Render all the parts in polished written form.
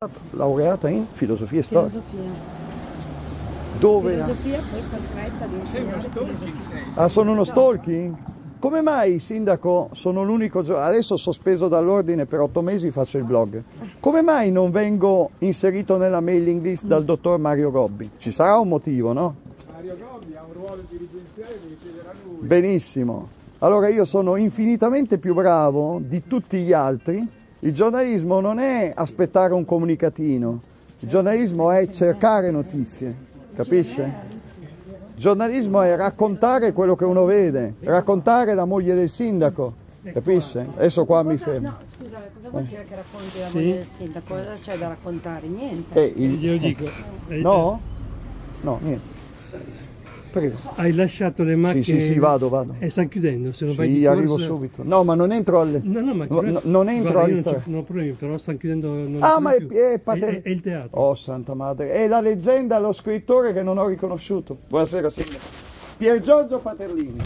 Laureata in filosofia e storia. Filosofia. Dove? Filosofia, poi costretta di insegnare filosofia. Ah, sono uno stalking? Come mai, sindaco, sono l'unico adesso sospeso dall'ordine per 8 mesi, faccio il blog. Come mai non vengo inserito nella mailing list dal dottor Mario Gobbi? Ci sarà un motivo, no? Mario Gobbi ha un ruolo dirigenziale che chiederà lui. Benissimo. Allora io sono infinitamente più bravo di tutti gli altri. Il giornalismo non è aspettare un comunicatino, il giornalismo è cercare notizie, capisce? Il giornalismo è raccontare quello che uno vede, raccontare la moglie del sindaco, capisce? Adesso qua mi fermo. No, scusa, cosa vuol dire che racconti la moglie del sindaco? Cosa c'è da raccontare? Niente. Glielo dico. No? No, niente. Prego. Hai lasciato le macchine? Sì, vado. E stanno chiudendo, se non vai di Sì, corsa... arrivo subito. No, ma non entro alle... No, ma non entro guarda, alle... io non ho problemi, però stanno chiudendo... Non Ah, ma più. è È il teatro. Oh, santa madre. È la leggenda, lo scrittore che non ho riconosciuto. Buonasera, signore. Pier Giorgio Paterlini.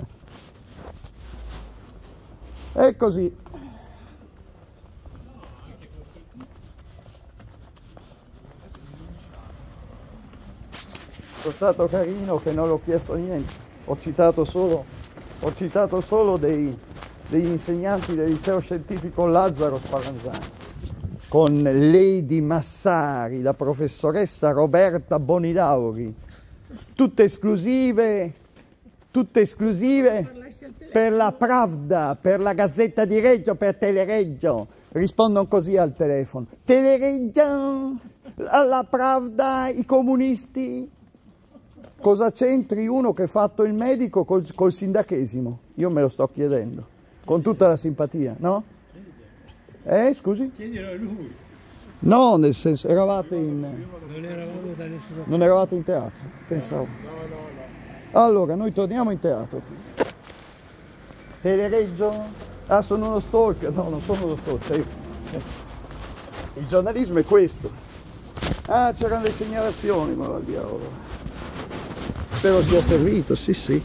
È così. Sono stato carino che non l'ho chiesto niente. Ho citato solo degli insegnanti del liceo scientifico Lazzaro Spallanzani, con Lady Massari, la professoressa Roberta Bonilauri, tutte esclusive per la Pravda, per la Gazzetta di Reggio, per Telereggio. Rispondono così al telefono: Telereggio, la Pravda, i comunisti. Cosa c'entri uno che ha fatto il medico col sindachesimo? Io me lo sto chiedendo, con tutta la simpatia, no? Scusi? Chiedilo a lui. No, nel senso, eravate in... Non eravamo da nessuna parte. Non eravate in teatro? Pensavo. No. Allora, noi torniamo in teatro. Telereggio? Ah, sono uno stalker. No, non sono uno stalker. Il giornalismo è questo. Ah, c'erano le segnalazioni, ma va via ora. Spero sia servito, sì.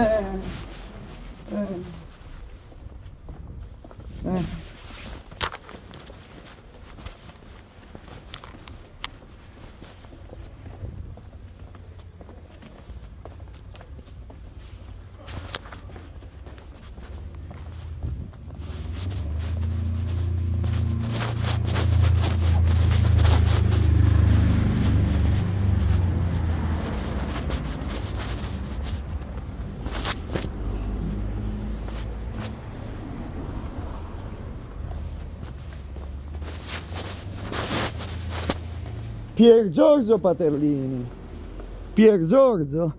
Pier Giorgio Paterlini. Pier Giorgio.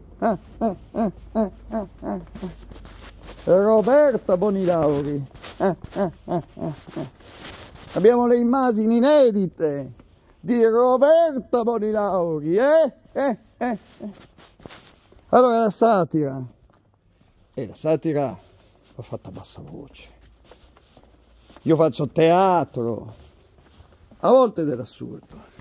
Roberta Bonilauri. Abbiamo le immagini inedite di Roberta Bonilauri. Allora la satira. La satira va fatta a bassa voce. Io faccio teatro, a volte dell'assurdo.